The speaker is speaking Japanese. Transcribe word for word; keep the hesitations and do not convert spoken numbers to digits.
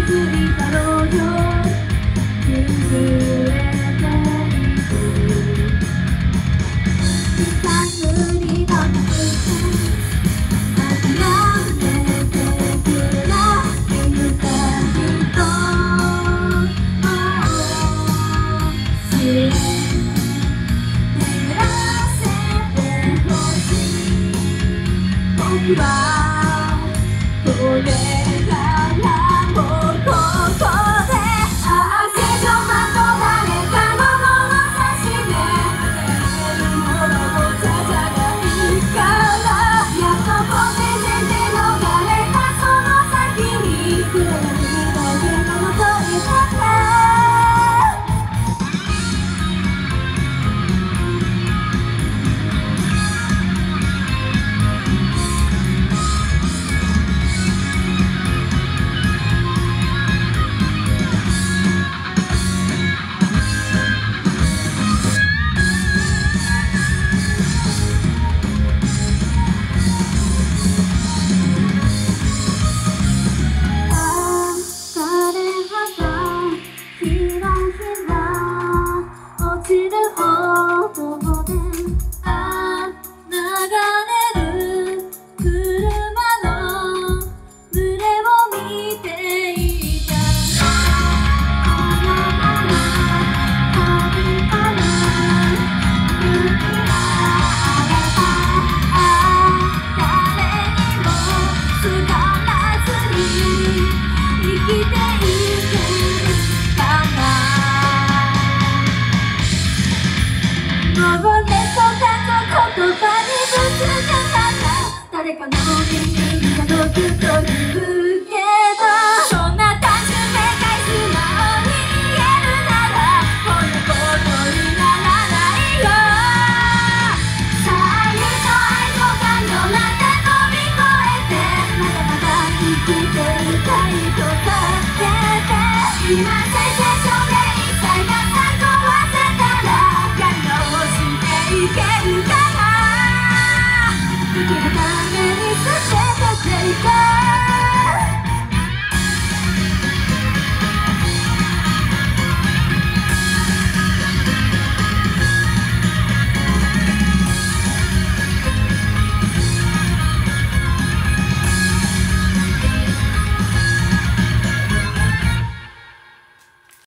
僕はこれからもここでああ正常なと誰かの物差しでるものをじゃじゃないからやっとこれで逃れたその先にくれるだけの問いかけ誰かの耳に届くと言うけどそんな単純でかい素直に言えるならこんなことにならないよさあ友情愛情感情なんて飛び越えてまだまだ生きていたいと助けて今